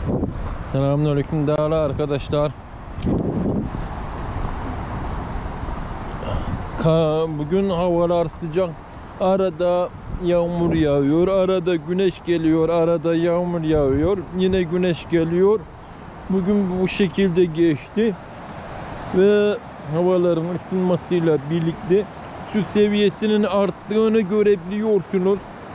Selamünaleyküm değerli arkadaşlar. Bugün havalar sıcak. Arada yağmur yağıyor, arada güneş geliyor, arada yağmur yağıyor, yine güneş geliyor. Bugün bu şekilde geçti ve havaların ısınmasıyla birlikte su seviyesinin arttığını görebiliyorsunuz.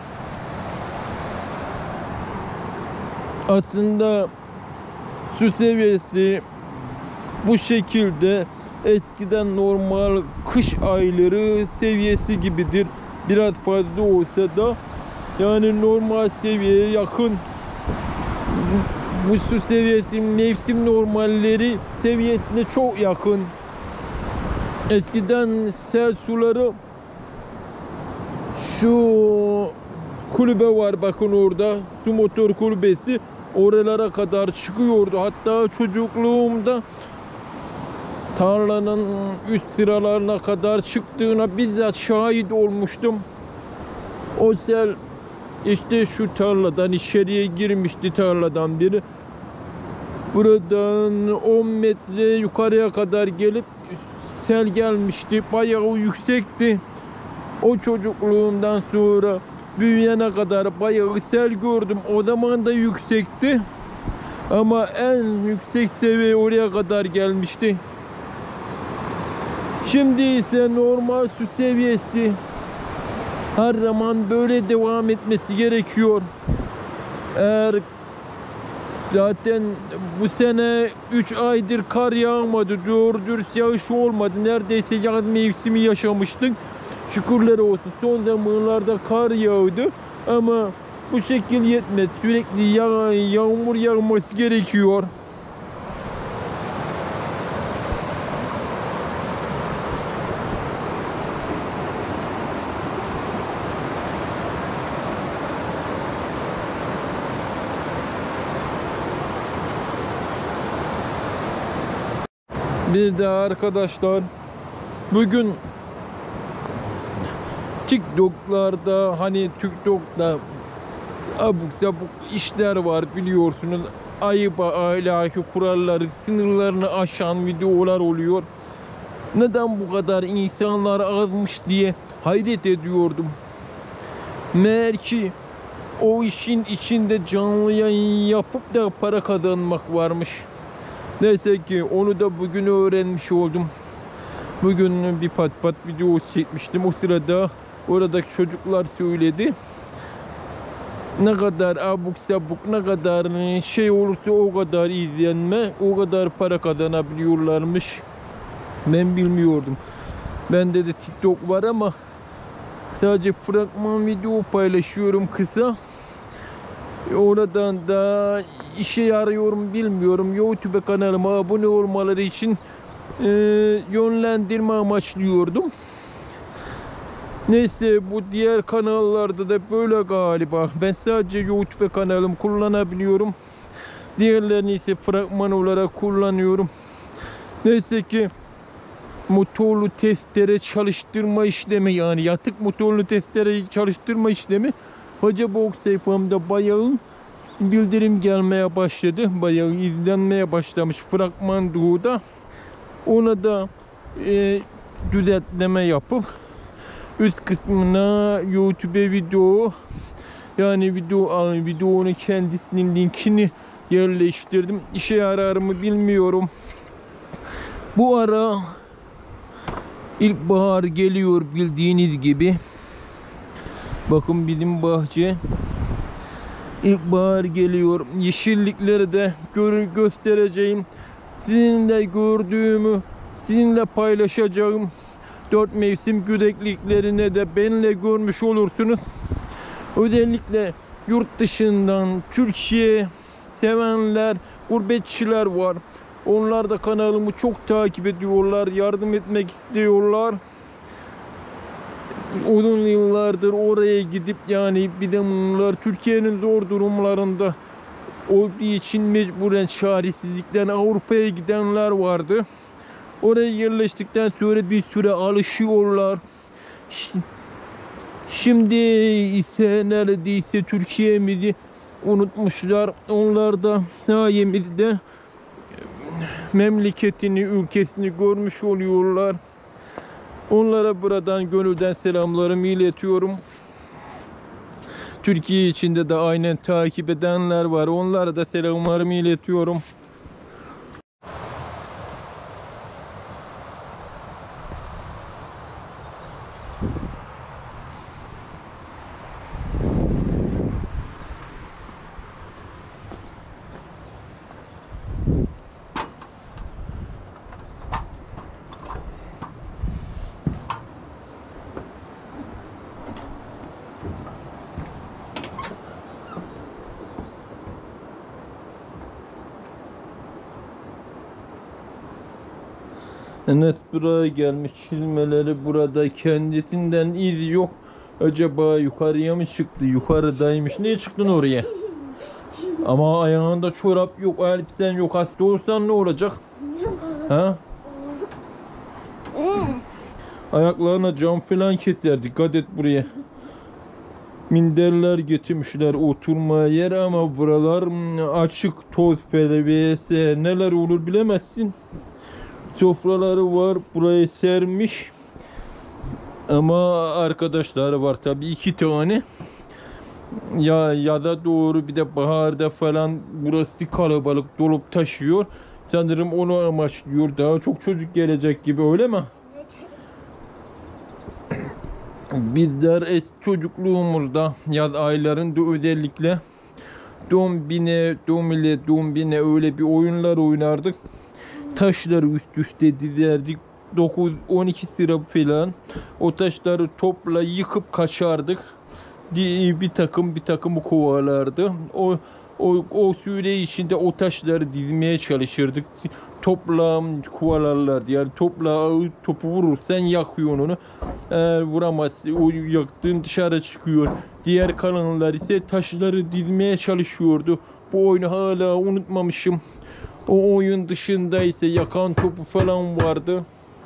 Aslında su seviyesi bu şekilde eskiden normal kış ayları seviyesi gibidir. Biraz fazla olsa da yani normal seviyeye yakın. Bu su seviyesi mevsim normalleri seviyesine çok yakın. Eskiden sel suları şu kulübe var, bakın orada su motor kulübesi, oralara kadar çıkıyordu. Hatta çocukluğumda tarlanın üst sıralarına kadar çıktığına bizzat şahit olmuştum. O sel işte şu tarladan içeriye girmişti, tarladan biri. Buradan 10 metre yukarıya kadar gelip sel gelmişti. Bayağı yüksekti. O çocukluğumdan sonra büyüyene kadar bayağı sel gördüm. O zaman da yüksekti. Ama en yüksek seviye oraya kadar gelmişti. Şimdi ise normal su seviyesi her zaman böyle devam etmesi gerekiyor. Eğer zaten bu sene 3 aydır kar yağmadı, doğru dürüst yağış olmadı. Neredeyse yaz mevsimi yaşamıştık. Şükürler olsun son zamanlarda kar yağdı ama bu şekil yetmez. Sürekli yağmur yağması gerekiyor. Bir de arkadaşlar, bugün TikTok'larda, hani TikTok'ta abuk sabuk işler var biliyorsunuz. Ayıp, ahlaki kuralları, sınırlarını aşan videolar oluyor. Neden bu kadar insanlar azmış diye hayret ediyordum. Meğer ki o işin içinde canlı yayın yapıp da para kazanmak varmış. Neyse ki onu da bugün öğrenmiş oldum. Bugün bir pat video çekmiştim. O sırada oradaki çocuklar söyledi. Ne kadar abuk sabuk, ne kadar şey olursa o kadar izlenme, o kadar para kazanabiliyorlarmış. Ben bilmiyordum. Bende de TikTok var ama sadece fragman video paylaşıyorum kısa. Oradan da işe yarıyorum bilmiyorum. YouTube kanalıma abone olmaları için yönlendirme amaçlıyordum. Neyse, bu diğer kanallarda da böyle galiba. Ben sadece YouTube kanalımı kullanabiliyorum. Diğerlerini ise fragman olarak kullanıyorum. Neyse ki motorlu testere çalıştırma işlemi, yani yatık motorlu testere çalıştırma işlemi Hocabox sayfamda bayağı bildirim gelmeye başladı. Bayağı izlenmeye başlamış fragman doğuda. Ona da düzeltme yapıp üst kısmına YouTube video, yani videonun kendisinin linkini yerleştirdim. İşe yarar mı bilmiyorum. Bu ara ilkbahar geliyor bildiğiniz gibi. Bakın bizim bahçe. İlkbahar geliyor. Yeşillikleri de göstereceğim. Sizinle gördüğümü sizinle paylaşacağım. 4 mevsim güzelliklerine de benimle görmüş olursunuz. Özellikle yurt dışından Türkiye sevenler, gurbetçiler var. Onlar da kanalımı çok takip ediyorlar, yardım etmek istiyorlar. Uzun yıllardır oraya gidip, yani bir de bunlar Türkiye'nin zor durumlarında olduğu için mecburen çaresizlikten Avrupa'ya gidenler vardı. Oraya yerleştikten sonra bir süre alışıyorlar. Şimdi ise neredeyse Türkiye'mizi unutmuşlar. Onlar da sayemizde memleketini, ülkesini görmüş oluyorlar. Onlara buradan gönülden selamlarımı iletiyorum. Türkiye içinde de aynen takip edenler var. Onlara da selamlarımı iletiyorum. Enes buraya gelmiş, çizmeleri burada, kendisinden iz yok. Acaba yukarıya mı çıktı? Yukarıdaymış. Niye çıktın oraya? Ama ayağında çorap yok, elbisen yok. Hasta olsan ne olacak? Ha? Ayaklarına cam falan keser. Dikkat et buraya. Minderler getirmişler oturmaya yer ama buralar açık, toz, vs. Neler olur bilemezsin. Sofraları var, burayı sermiş. Ama arkadaşları var tabii 2 tane. Ya da doğru, bir de baharda falan burası kalabalık dolup taşıyor. Sanırım onu amaçlıyor. Daha çok çocuk gelecek gibi, öyle mi? Bizler çocukluğumuzda yaz aylarında özellikle dombile öyle bir oyunlar oynardık. Taşları üst üste dizerdik. 9-12 sıra falan. O taşları topla yıkıp kaçardık. Bir takımı kovalardı. O süre içinde o taşları dizmeye çalışırdık. Topla kovalarlardı. Yani topu vurursan yakıyorsun onu. Eğer vuramazsa o yaktığın dışarı çıkıyor. Diğer kalanlar ise taşları dizmeye çalışıyordu. Bu oyunu hala unutmamışım. O oyun dışında ise yakan topu falan vardı.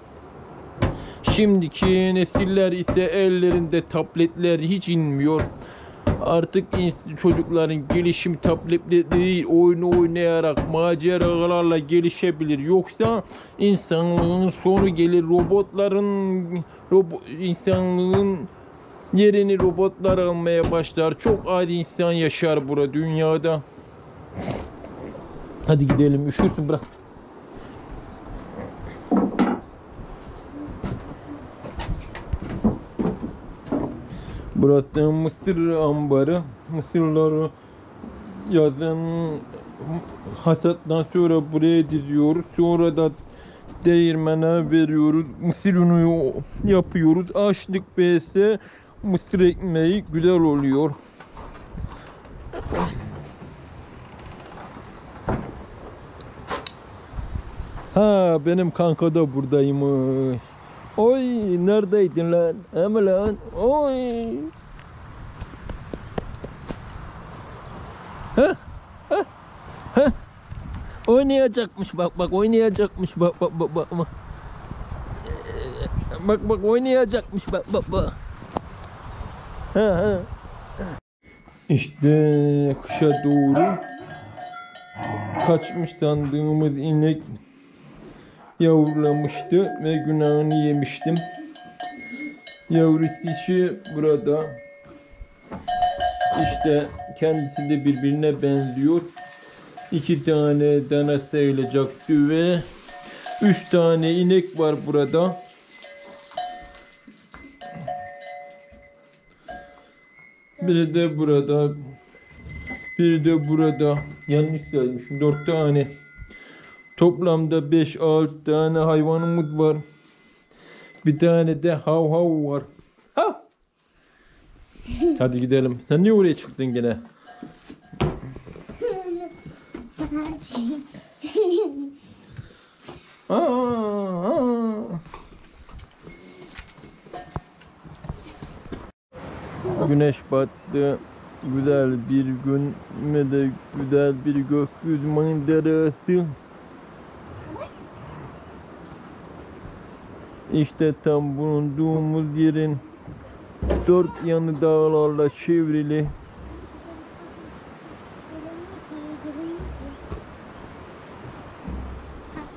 Şimdiki nesiller ise ellerinde tabletler hiç inmiyor. Artık çocukların gelişimi tabletle değil, oyunu oynayarak, maceralarla gelişebilir. Yoksa insanlığın sonu gelir. İnsanlığın yerini robotlar almaya başlar. Çok adi insan yaşar burada dünyada. Hadi gidelim, üşürsün, bırak. Burası mısır ambarı. Mısırları yazın hasattan sonra buraya diziyoruz. Sonra da değirmene veriyoruz. Mısır unu yapıyoruz. Açlık vs mısır ekmeği güzel oluyor. Ha, benim kanka da buradaymış. Oy, neredeydin lan? Hemen lan. Oy. Ha? Ha? Ha? Oynayacakmış, bak oynayacakmış, bak. Bak oynayacakmış, bak. Ha. İşte kışa doğru kaçmış sandığımız inek yavrulamıştı ve günahını yemiştim. Yavrusu işi burada. İşte kendisi de birbirine benziyor. 2 tane dana sayılacaktı ve 3 tane inek var burada. Biri de burada. Biri de burada. Yanlış saymışım. 4 tane. Toplamda 5-6 tane hayvanımız var. Bir tane de hav var. Hav. Hadi gidelim. Sen niye oraya çıktın gene? Güneş battı. Güzel bir gün ve de güzel bir gökyüzü manzarası. İşte tam bulunduğumuz yerin 4 yanı dağlarla çevrili.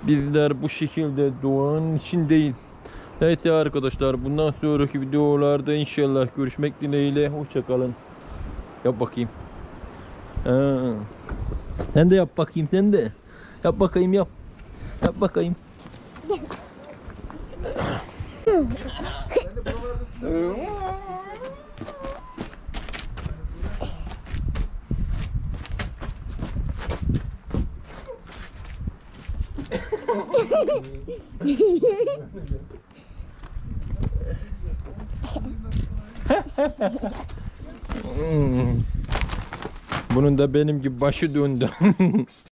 Bizler bu şekilde doğanın içindeyiz. Neyse arkadaşlar, bundan sonraki videolarda inşallah görüşmek dileğiyle. Hoşça kalın. Yap bakayım. Ha. Sen de yap bakayım, sen de. Yap bakayım, yap. Yap bakayım. Bunun da benim gibi başı döndü.